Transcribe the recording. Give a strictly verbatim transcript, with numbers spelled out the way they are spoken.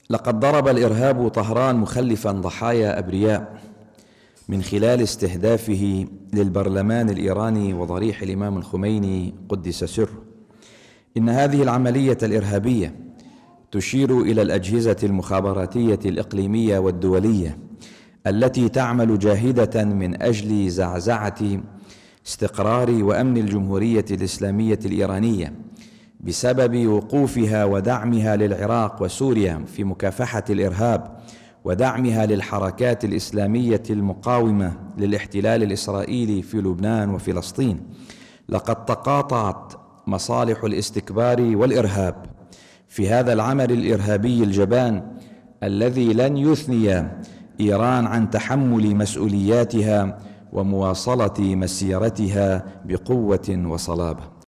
لقد ضرب الإرهاب طهران مخلفا ضحايا أبرياء من خلال استهدافه للبرلمان الإيراني وضريح الإمام الخميني قدس سره. إن هذه العملية الإرهابية تشير إلى الأجهزة المخابراتية الإقليمية والدولية التي تعمل جاهدة من أجل زعزعة استقرار وأمن الجمهورية الإسلامية الإيرانية بسبب وقوفها ودعمها للعراق وسوريا في مكافحة الإرهاب ودعمها للحركات الإسلامية المقاومة للاحتلال الإسرائيلي في لبنان وفلسطين. لقد تقاطعت مصالح الاستكبار والإرهاب في هذا العمل الإرهابي الجبان الذي لن يثني إيران عن تحمل مسؤولياتها ومواصلة مسيرتها بقوة وصلابة.